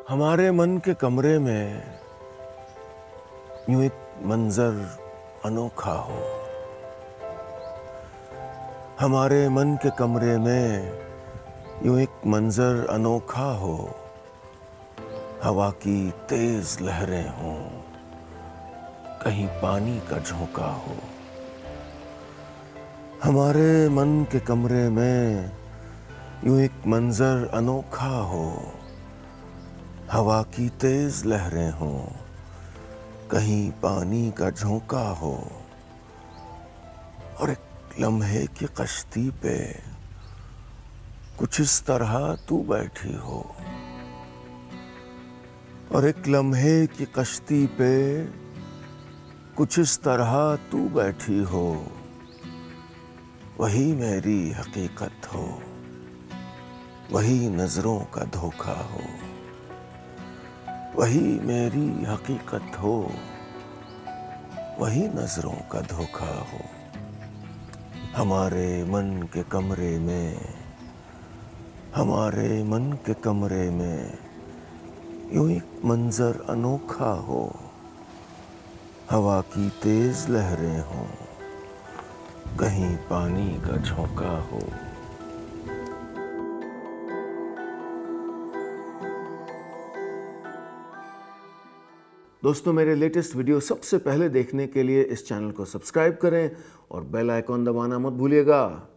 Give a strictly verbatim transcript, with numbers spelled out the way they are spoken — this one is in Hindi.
हमारे मन के कमरे में यूं एक मंजर अनोखा हो। हमारे मन के कमरे में यूं एक मंजर अनोखा हो। हवा की तेज लहरें हों, कहीं पानी का झोंका हो। हमारे मन के कमरे में यूं एक मंजर अनोखा हो। हवा की तेज लहरें हों, कहीं पानी का झोंका हो। और एक लम्हे की कश्ती पे कुछ इस तरह तू बैठी हो। और एक लम्हे की कश्ती पे कुछ इस तरह तू बैठी हो। वही मेरी हकीकत हो, वही नजरों का धोखा हो। वही मेरी हकीकत हो, वही नजरों का धोखा हो। हमारे मन के कमरे में, हमारे मन के कमरे में यूं एक मंजर अनोखा हो। हवा की तेज लहरें हों, कहीं पानी का झोंका हो। दोस्तों, मेरे लेटेस्ट वीडियो सबसे पहले देखने के लिए इस चैनल को सब्सक्राइब करें और बेल आइकॉन दबाना मत भूलिएगा।